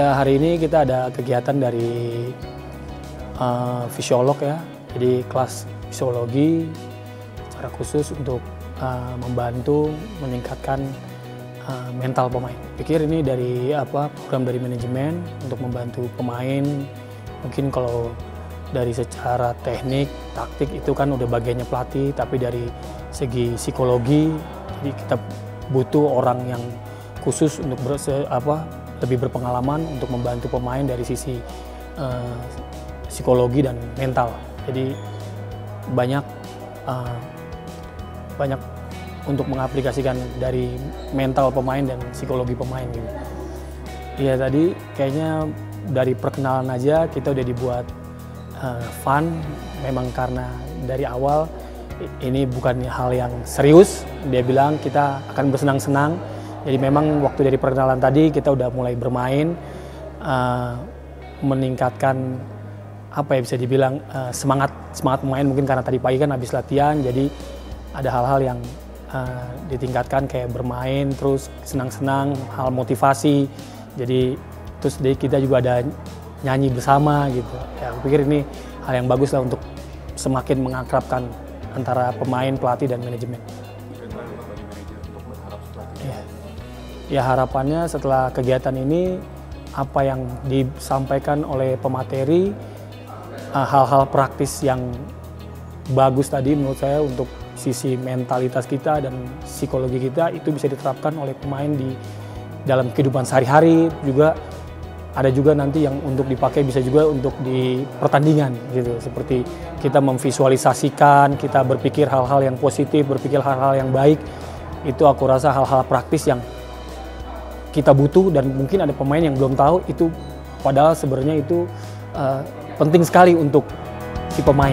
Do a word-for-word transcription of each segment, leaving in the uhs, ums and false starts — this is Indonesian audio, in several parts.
Ya, hari ini kita ada kegiatan dari uh, fisiolog ya, jadi kelas fisiologi secara khusus untuk uh, membantu meningkatkan uh, mental pemain. Pikir ini dari apa program dari manajemen untuk membantu pemain. Mungkin kalau dari secara teknik, taktik itu kan udah bagiannya pelatih, tapi dari segi psikologi, jadi kita butuh orang yang khusus untuk berse, apa lebih berpengalaman untuk membantu pemain dari sisi uh, psikologi dan mental. Jadi banyak uh, banyak untuk mengaplikasikan dari mental pemain dan psikologi pemain gitu. Iya, tadi kayaknya dari perkenalan aja kita udah dibuat uh, fun. Memang karena dari awal ini bukan hal yang serius. Dia bilang kita akan bersenang-senang. Jadi memang waktu dari perkenalan tadi kita udah mulai bermain, uh, meningkatkan apa ya bisa dibilang uh, semangat semangat pemain mungkin karena tadi pagi kan habis latihan, jadi ada hal-hal yang uh, ditingkatkan kayak bermain terus senang-senang, hal motivasi. Jadi terus dari kita juga ada nyanyi bersama gitu. Ya, aku pikir ini hal yang bagus lah untuk semakin mengakrabkan antara pemain, pelatih dan manajemen. Ya, harapannya setelah kegiatan ini apa yang disampaikan oleh pemateri, hal-hal praktis yang bagus tadi menurut saya untuk sisi mentalitas kita dan psikologi kita itu bisa diterapkan oleh pemain di dalam kehidupan sehari-hari. Juga ada juga nanti yang untuk dipakai bisa juga untuk di pertandingan gitu, seperti kita memvisualisasikan, kita berpikir hal-hal yang positif, berpikir hal-hal yang baik. Itu aku rasa hal-hal praktis yang kita butuh dan mungkin ada pemain yang belum tahu itu, padahal sebenarnya itu uh, penting sekali untuk si pemain.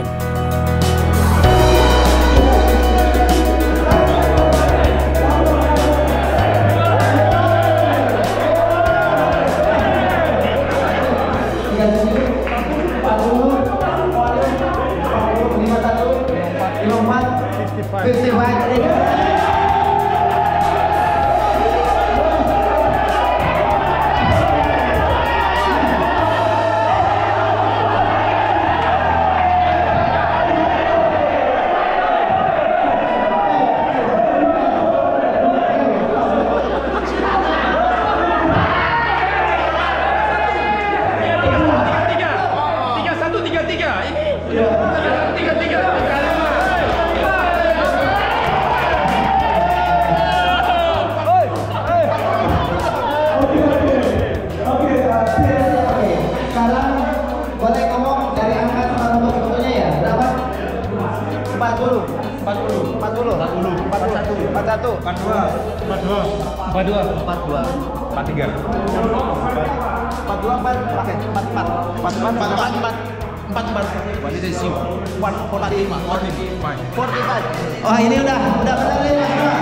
empat satu, empat dua, empat dua, empat dua, empat dua, empat tiga, empat dua, empat pakai empat empat, empat empat, empat empat, empat empat, empat. What did I see? One forty lima, forty five, forty five. Oh ini udah, udah benar nih.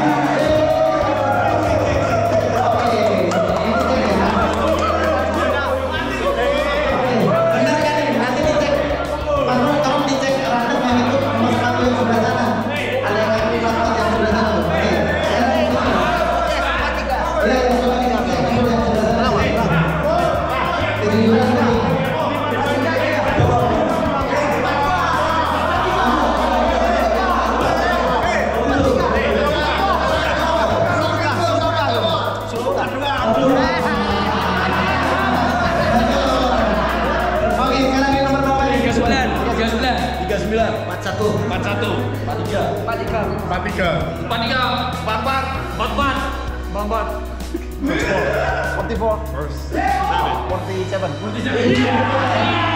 empat satu, empat satu, empat tiga, empat tiga, empat tiga, empat tiga, empat empat, empat empat, empat empat, empat empat, empat empat, empat tujuh, empat tujuh, empat tujuh.